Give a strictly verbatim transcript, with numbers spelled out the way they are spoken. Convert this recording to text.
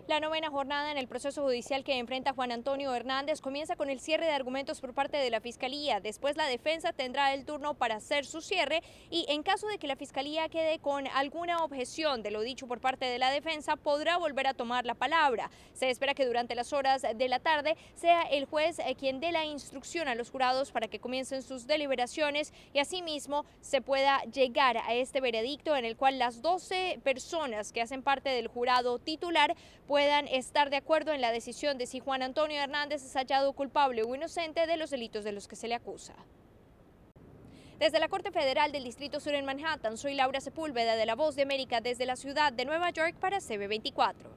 La novena jornada en el proceso judicial que enfrenta Juan Antonio Hernández comienza con el cierre de argumentos por parte de la Fiscalía. Después la defensa tendrá el turno para hacer su cierre y en caso de que la Fiscalía quede con alguna objeción de lo dicho por parte de la defensa, podrá volver a tomar la palabra. Se espera que durante las horas de la tarde sea el juez quien dé la instrucción a los jurados para que comiencen sus deliberaciones y asimismo se pueda llegar a este veredicto en el cual las doce personas que hacen parte del jurado titular puedan estar de acuerdo en la decisión de si Juan Antonio Hernández es hallado culpable o inocente de los delitos de los que se le acusa. Desde la Corte Federal del Distrito Sur en Manhattan, soy Laura Sepúlveda de La Voz de América desde la ciudad de Nueva York para C B veinticuatro.